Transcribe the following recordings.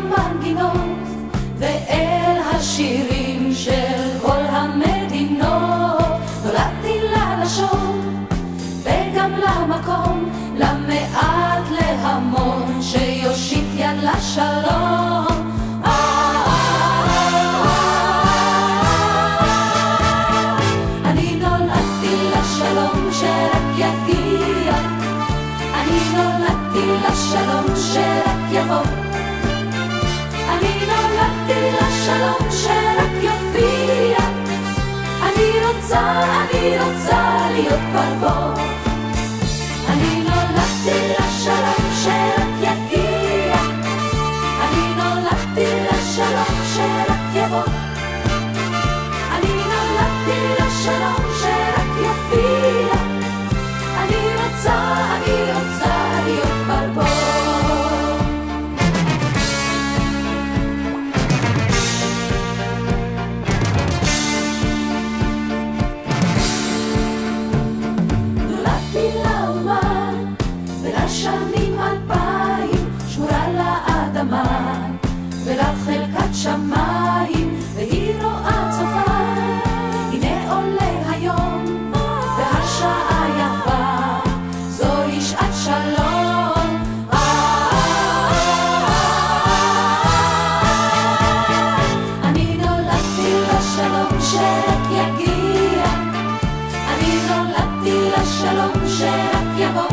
המנגינות ואל השירים של כל המדינות. נולדתי ללשון וגם למקום, למעט להמון, שיושיט יד לשלום. אני נולדתי לשלום שרק יגיע, אני נולדתי לשלום שרק יבוא, אני נולדתי לשלום שרק יופיע, אני רוצה להיות כבר בו. אני נולדתי לשלום שרק יגיע, אני נולדתי לשלום שרק יבוא, אני נולדתי לשלום שרק יופיע, אני רוצה להיות כבר בו. שנים 2000 שמורה לאדמה ולחלקת שמיים, והיא רואה צופה. הנה עולה היום והשעה יפה, זוהי שעת שלום. אני נולדתי לשלום שרק יגיע, אני נולדתי לשלום שרק יבוא,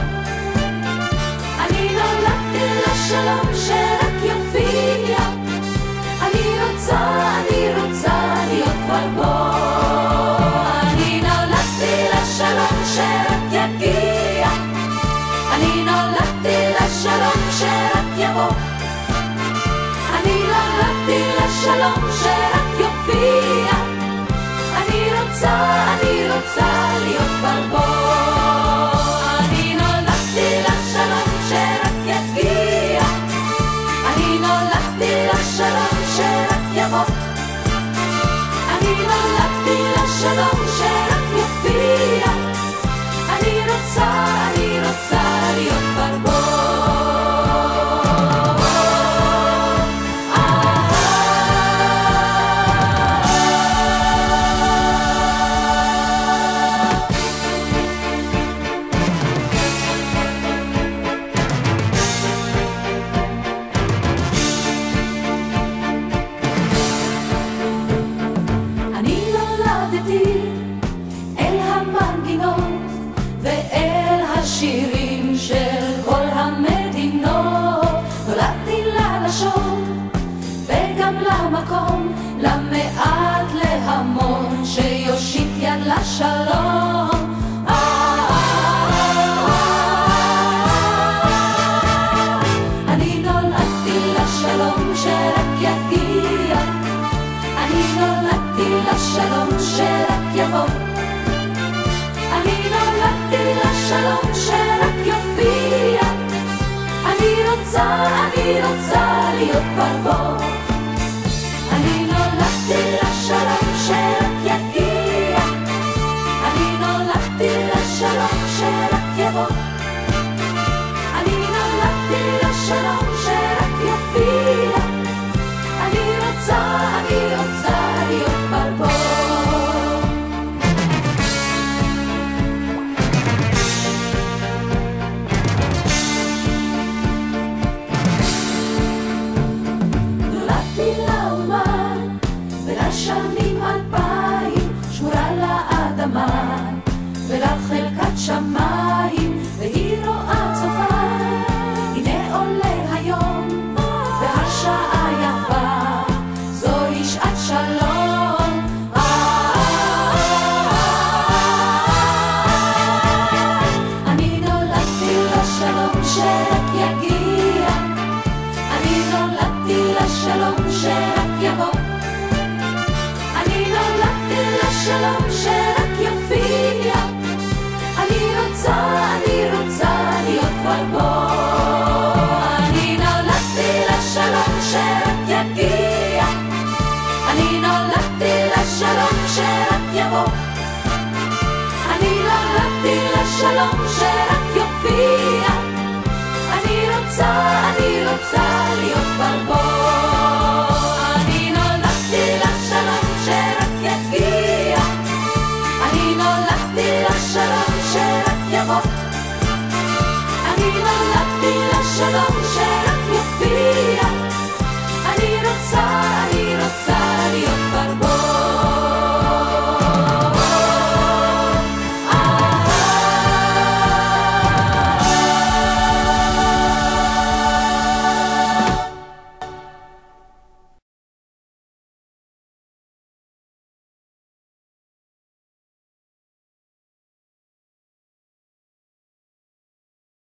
שלום שרק יופיע, אני רוצה להיות כבר בו. אני נולדתי לשלום שרק יגיע, אני נולדתי לשלום שרק יבוא, אני נולדתי לשלום שרק יופיע, אני רוצה להיות כבר בו. אני נולדתי לשלום שרק יגיע, אני נולדתי לשלום שרק יבוא, אני נולדתי לשלום שרק יופיע, אני רוצה להיות כבר בו. אל המנגינות ואל השירים של כל המדינות. נולדתי ללשון וגם למקום, למעט להמון, שיושיט יד לשלום. אני נולדתי לשלום שרק יגיע, אני נולדתי לשלום שרק יבוא, אני נולדתי לשלום שרק יופיע, אני רוצה להיות כבר בו. אני נולדתי לשלום שרק יגיע, אני נולדתי לשלום שרק יבוא, אני נולדתי לשלום שרק יופיע, אני רוצה להיות כבר בו. נולדתי לאומה ולשנים 2000 שמורה לאדמה ולחלקת שמיים, והיא רואה צופה. הנה עולה היום והשעה יפה, זוהי שעת שלום. אני נולדתי לשלום שרק יגיע, אני נולדתי לשלום שרק יבוא, אני נולדתי לשלום שרק יופיע, אני רוצה להיות כבר בו. אני נולדתי לשלום שרק יגיע, אני נולדתי לשלום שרק יבוא, אני נולדתי לשלום שרק יופיע, אני רוצה